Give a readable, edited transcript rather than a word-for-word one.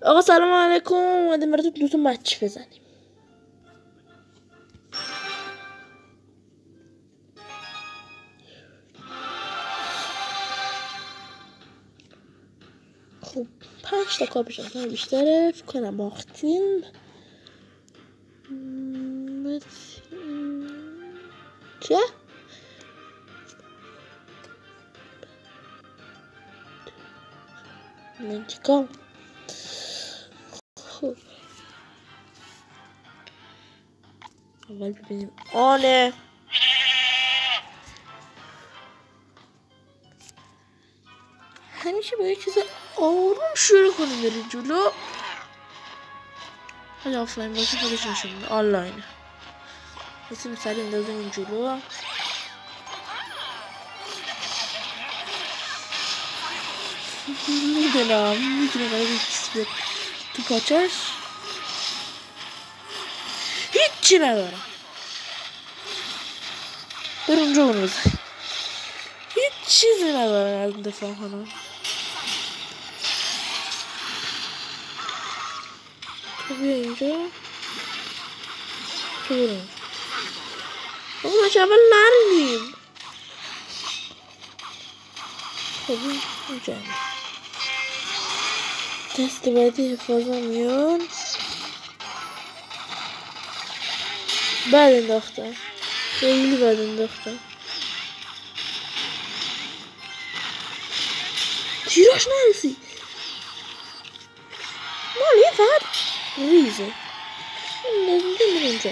آقا سلام علیکم. اومدیم براتون دوتا مچ بزنیم. خب 5 تا کاپش هم بیشتره. فکر کنم باختیم. چه؟ انتقام. خب اول ببینیم آنه. همیشه با یه چیز آروم شروع کنیم بریم جلو. حالا آفلاین باشه خودش نشون میده آنلاینه. بسیم سریع اندازیم این جلو. میدونم برای بیکس بیاد تو پاچش. هیچی ندارم. برو اونجا اون بزن. هیچ چیزی ندارم از دفاع کنم. تو بیا اینجا. تو برو اونجا. ما اول نرمیم. خب اینجا دست بعدی حفاظا میان. بعد انداختم. خیلی بعد انداختم. تیراش نرسی. مالیه فقط ریزه. لازم دیم اونجا.